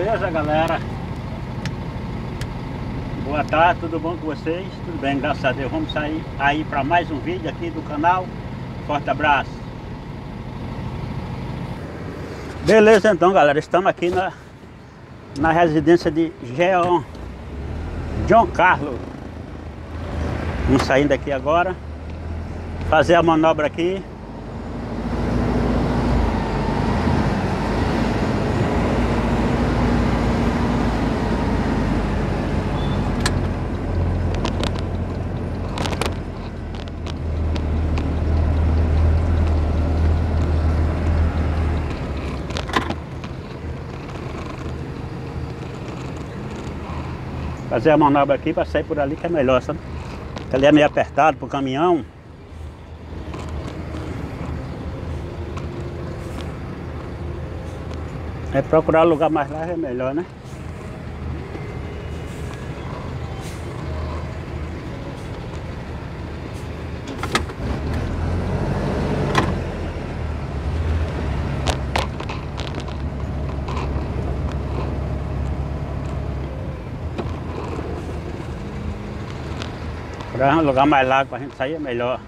Beleza, galera? Boa tarde, tudo bom com vocês? Tudo bem, graças a Deus. Vamos sair aí para mais um vídeo aqui do canal. Forte abraço. Beleza, então, galera, estamos aqui na residência de João Carlos. Vamos saindo aqui agora, fazer a manobra aqui. Fazer a manobra aqui para sair por ali que é melhor, sabe? Porque ali é meio apertado pro caminhão. É procurar lugar mais largo é melhor, né? Para um lugar mais largo para a gente sair é melhor.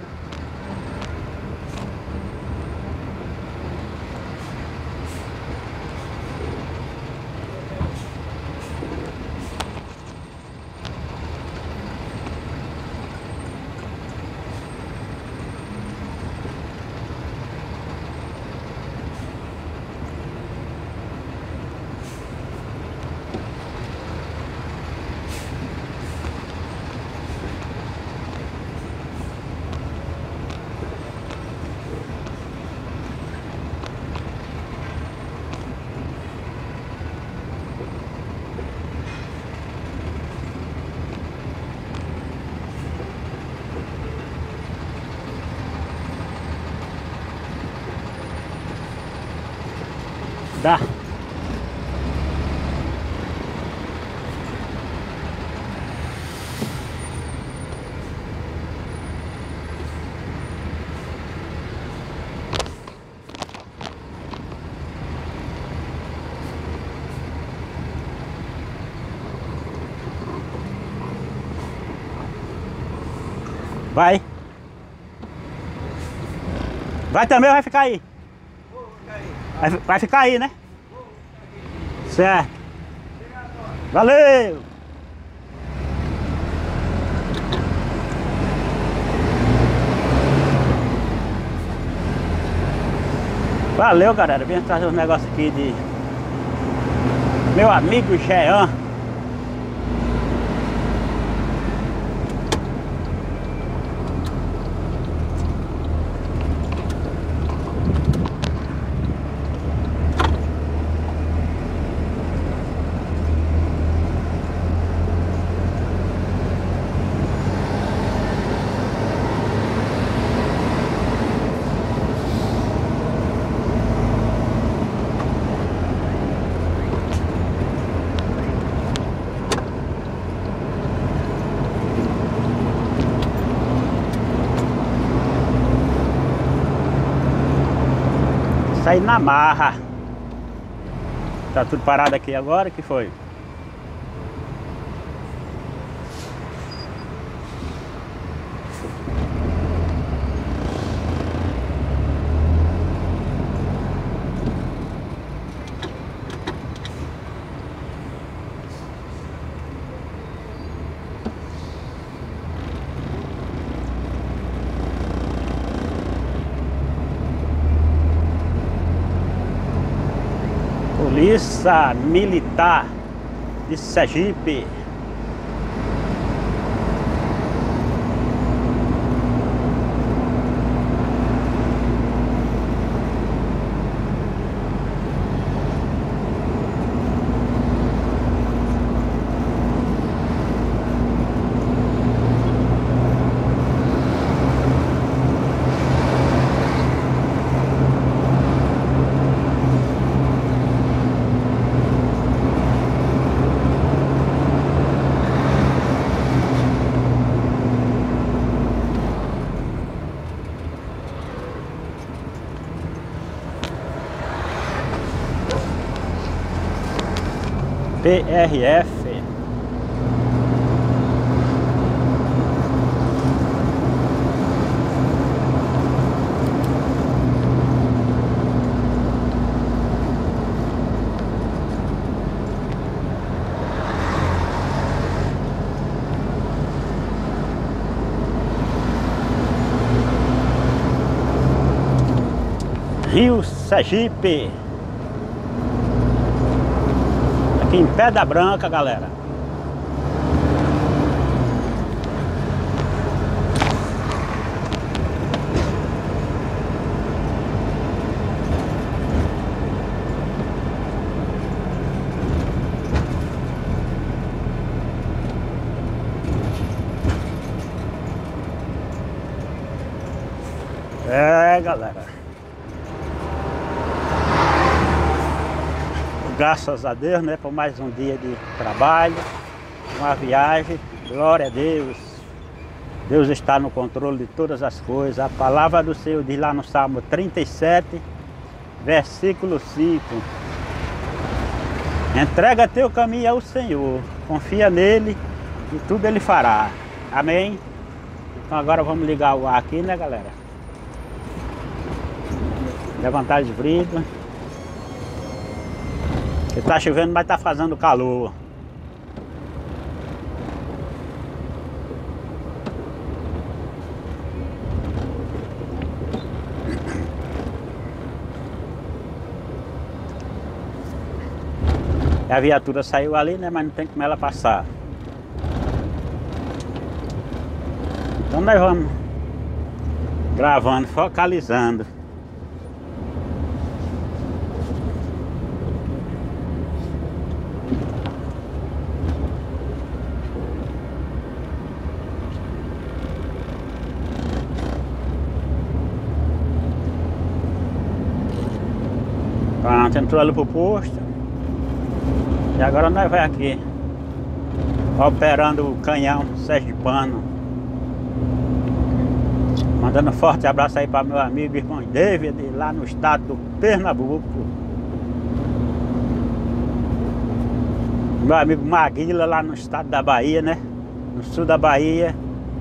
Dá. Vai. Vai também ou vai ficar aí? Vai ficar aí, né? Certo. Valeu! Valeu, galera. Vim trazer um negócio aqui de meu amigo Jean. Saí na marra. Tá tudo parado aqui agora, que foi? Polícia Militar de Sergipe. PRF. Rio Sergipe. Aqui em Pedra Branca, galera. Galera. Graças a Deus, né, por mais um dia de trabalho, uma viagem. Glória a Deus. Deus está no controle de todas as coisas. A palavra do Senhor diz lá no Salmo 37, versículo 5. Entrega teu caminho ao Senhor, confia nele e tudo ele fará. Amém? Então agora vamos ligar o ar aqui, né, galera? Levantar de vidro. Que tá chovendo, mas tá fazendo calor. A viatura saiu ali, né? Mas não tem como ela passar. Então nós vamos gravando, focalizando. Pronto, entrou ali pro posto. E agora nós vai aqui operando o canhão sergipano. Mandando um forte abraço aí para meu amigo irmão David, lá no estado do Pernambuco. Meu amigo Maguila, lá no estado da Bahia, né? No sul da Bahia.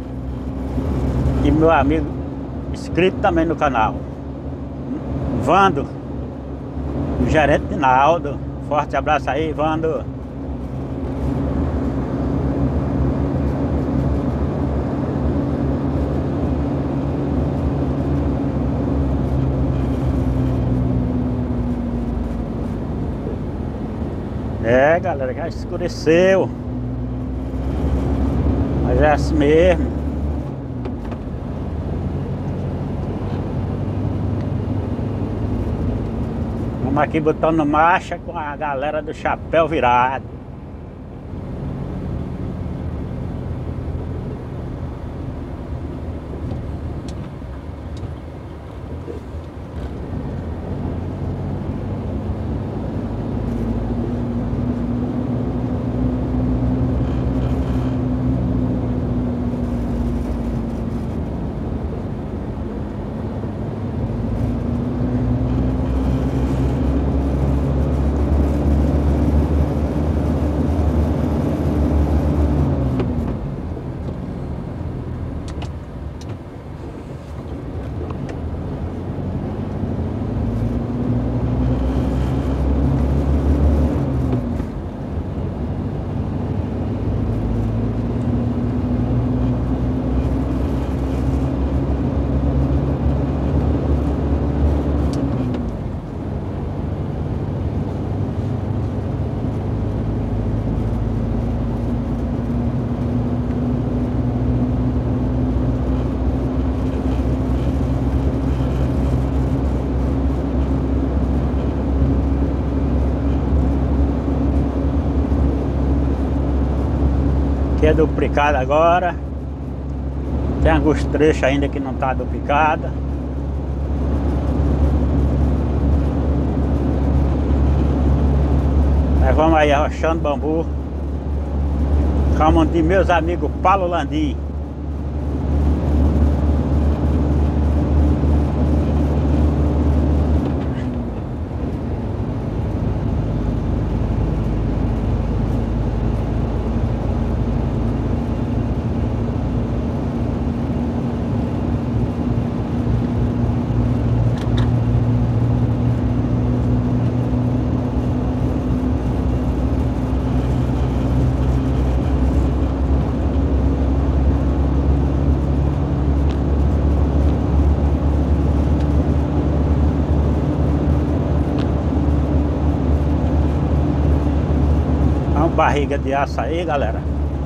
E meu amigo inscrito também no canal, Vando, o gerente de Naldo. Forte abraço aí, Vando. É, galera, já escureceu. Mas é assim mesmo. Estamos aqui botando marcha com a galera do Chapéu Virado. Aqui é duplicada agora. Tem alguns trechos ainda que não tá duplicada. Nós vamos aí arrochando bambu. Como de meus amigos Paulo Landim. barriga de açaí, galera.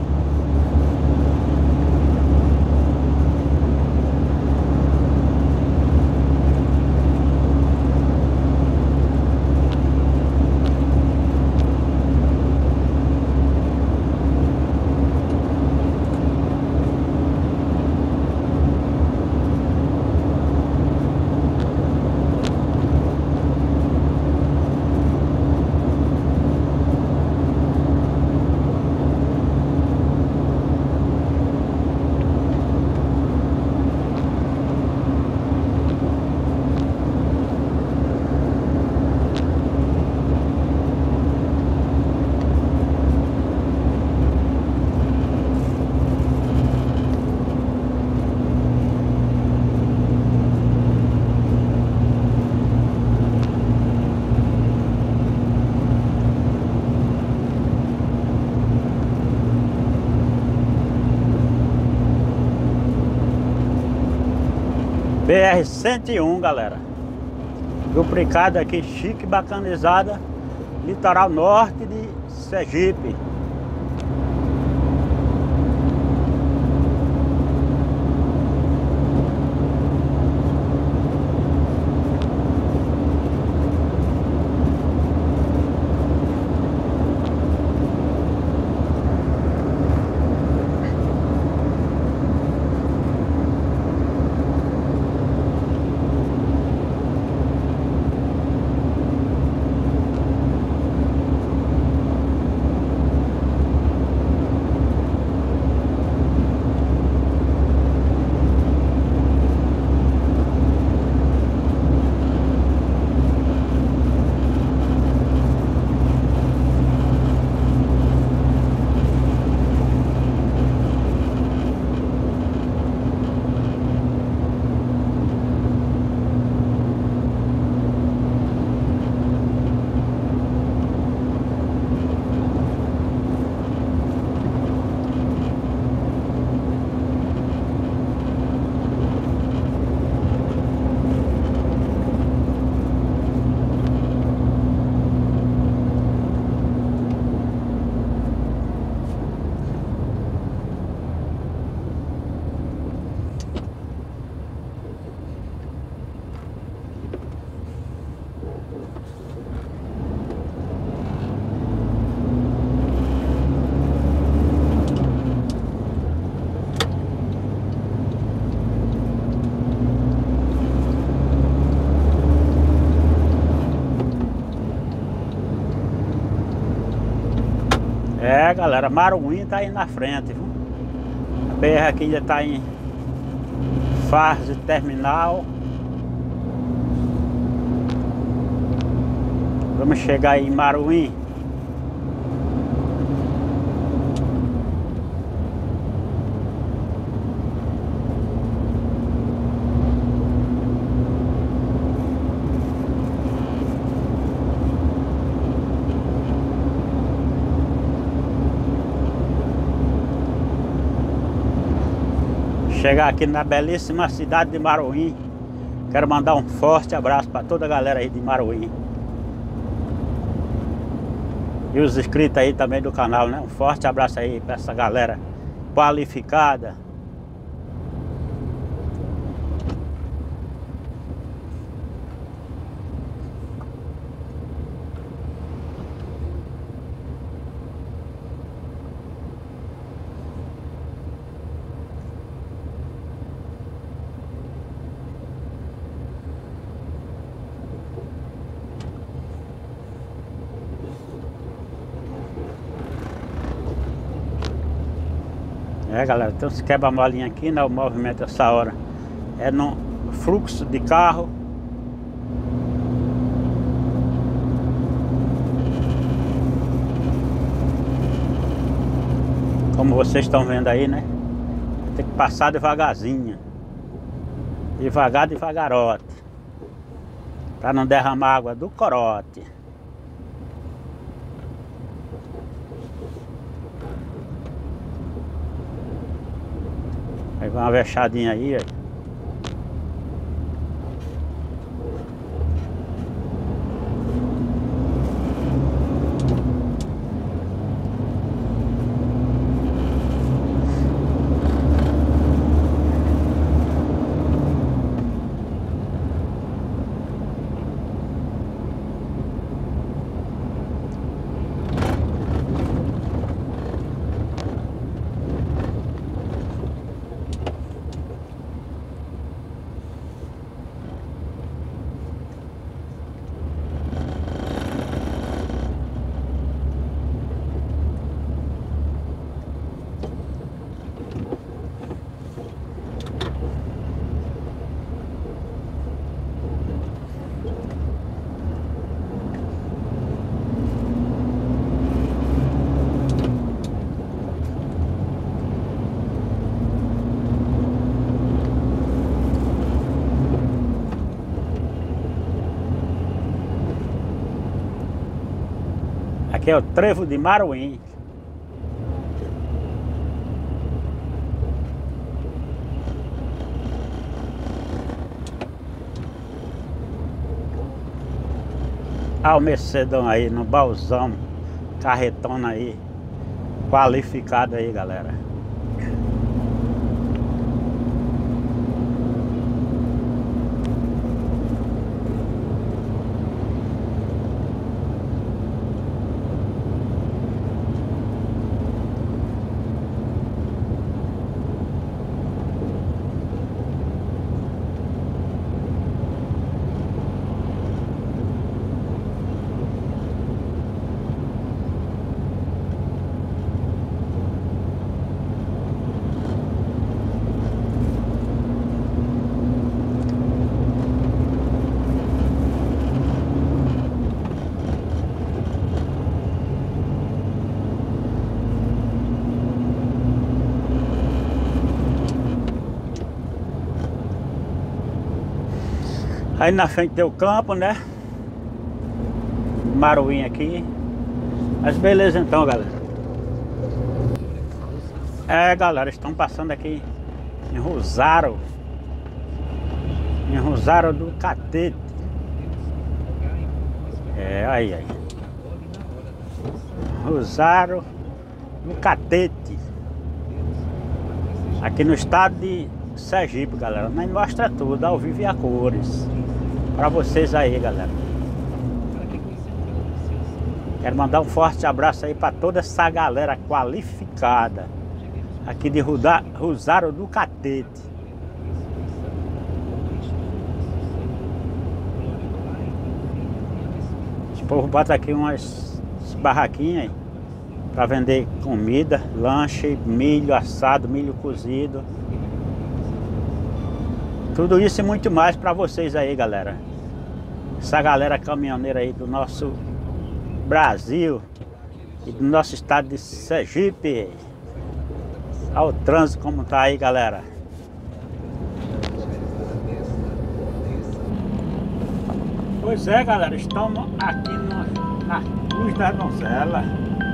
BR-101, galera. Duplicada aqui, chique, bacanizada, litoral norte de Sergipe. É, galera, Maruim tá aí na frente, viu? A BR aqui já tá em fase terminal. Vamos chegar aí em Maruim. Chegar aqui na belíssima cidade de Maruim. Quero mandar um forte abraço para toda a galera aí de Maruim. E os inscritos aí também do canal, né? Um forte abraço aí para essa galera qualificada. É, galera, tem uns quebra-molinha aqui, né? O movimento essa hora é no fluxo de carro. Como vocês estão vendo aí, né? Tem que passar devagarzinho. Devagar, devagarote. Para não derramar água do corote. Aí vai uma vexadinha aí, ó. Aqui é o Trevo de Maruim. Ah, o Mercedão aí no baúzão, carretona aí, qualificado aí, galera. Aí na frente tem o campo, né? Maruim aqui. Mas beleza então, galera. É, galera, estão passando aqui em Rosário. Em Rosário do Catete. É, aí. Rosário do Catete. Aqui no estado de Sergipe, galera. Mas mostra tudo, ao vivo e a cores. Pra vocês aí, galera. Quero mandar um forte abraço aí pra toda essa galera qualificada aqui de Rosário do Catete. Os povo bota aqui umas barraquinhas aí pra vender comida, lanche, milho assado, milho cozido. Tudo isso e muito mais pra vocês aí, galera. Essa galera caminhoneira aí do nosso Brasil e do nosso estado de Sergipe. Olha o trânsito como tá aí, galera. Pois é, galera, estamos aqui na Cruz da Donzela.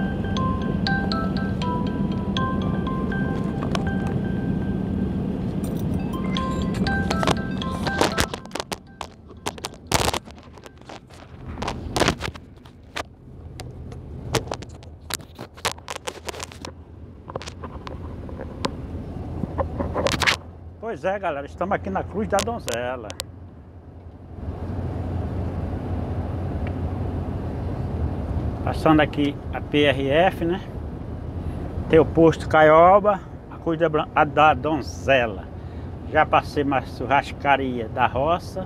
Pois é, galera, estamos aqui na Cruz da Donzela. Passando aqui a PRF, né? Tem o posto Caioba, a Cruz da Donzela. Já passei mais churrascaria da roça.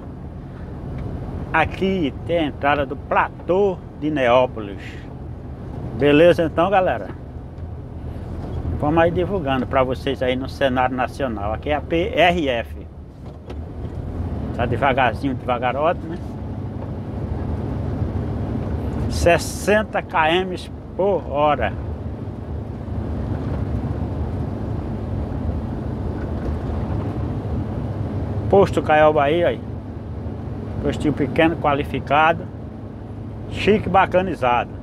Aqui tem a entrada do platô de Neópolis. Beleza então, galera? Vamos aí divulgando para vocês aí no cenário nacional. Aqui é a PRF. Tá devagarzinho, devagarote, né? 60 km por hora. Posto Caioba aí. Postinho pequeno, qualificado, chique, bacanizado.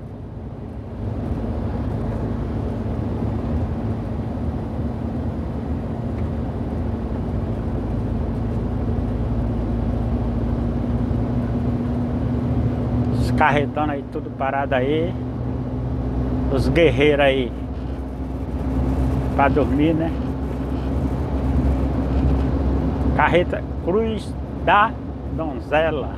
Carretando aí, tudo parado aí. Os guerreiros aí pra dormir, né? Carreta Cruz da Donzela.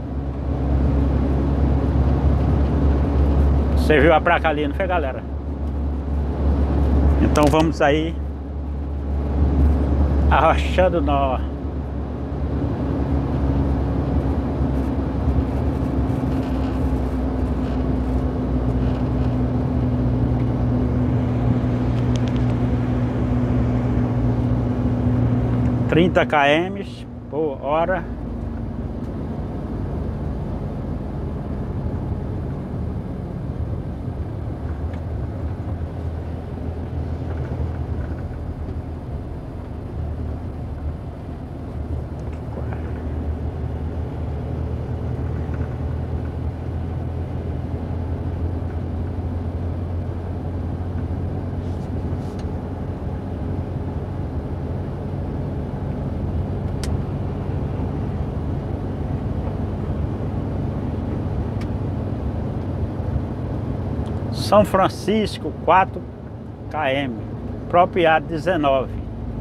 Você viu a placa ali, não foi, galera? Então vamos aí arrochando nó. Trinta km por hora. São Francisco, 4 km, propriedade 19.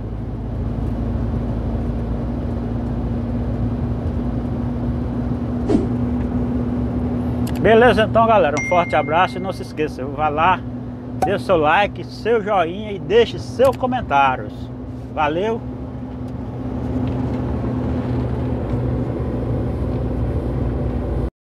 Beleza então, galera, um forte abraço e não se esqueça, vá lá, dê seu like, seu joinha e deixe seus comentários. Valeu!